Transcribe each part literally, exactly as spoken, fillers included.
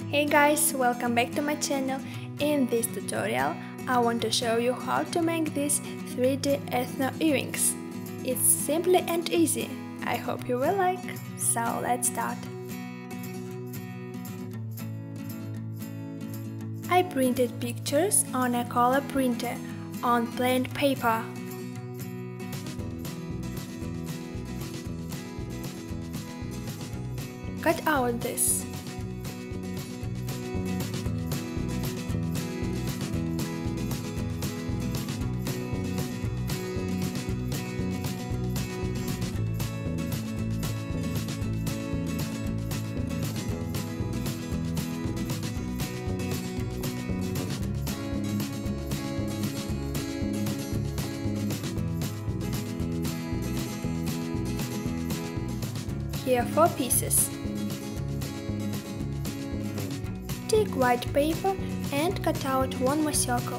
Hey guys, welcome back to my channel. In this tutorial, I want to show you how to make these three D ethno earrings. It's simple and easy. I hope you will like. So let's start. I printed pictures on a color printer on plain paper. Cut out this. Here are four pieces. Take white paper and cut out one more circle.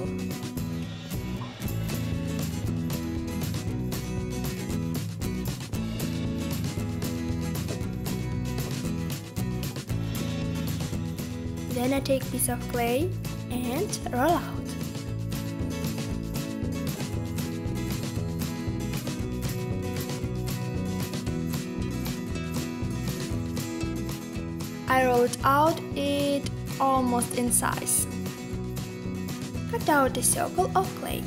Then I take a piece of clay and roll out. I roll it out, it almost in size. Cut out a circle of clay.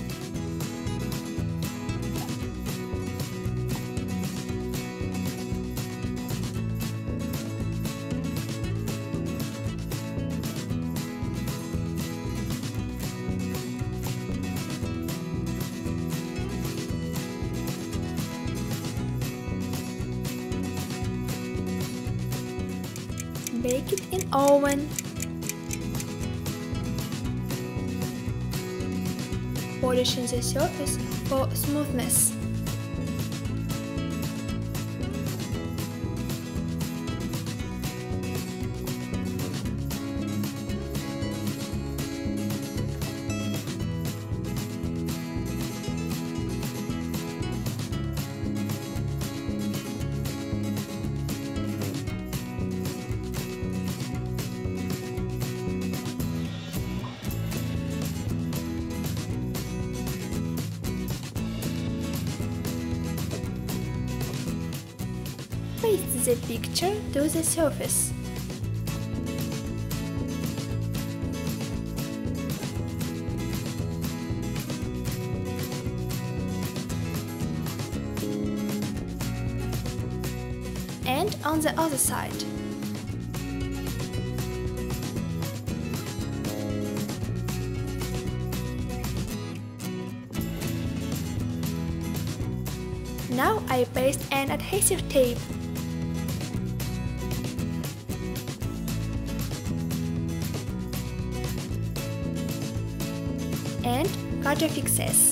Bake it in oven. Polishing the surface for smoothness. Paste the picture to the surface. And on the other side. Now I paste an adhesive tape. And cut off excess.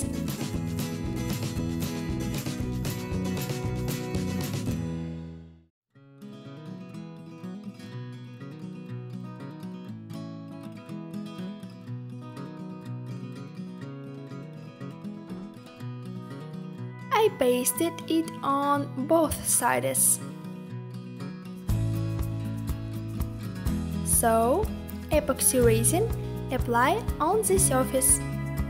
I pasted it on both sides. So, epoxy resin apply on the surface.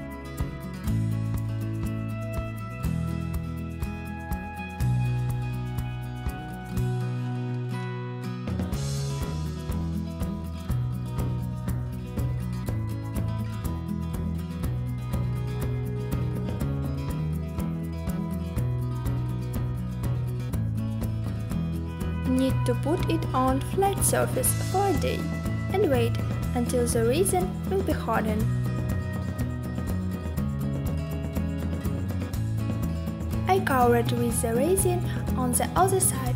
Need to put it on flat surface for a day and wait until the resin will be hardened. I cover it with the resin on the other side.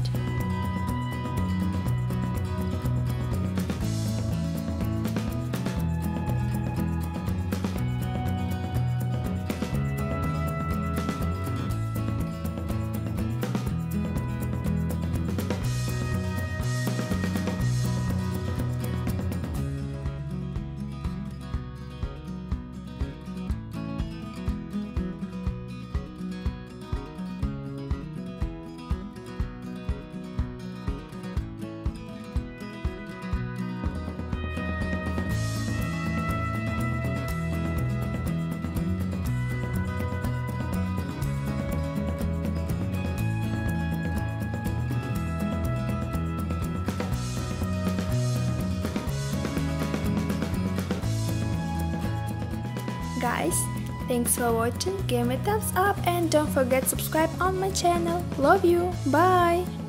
Guys, thanks for watching, give me thumbs up and don't forget subscribe on my channel. Love you, bye!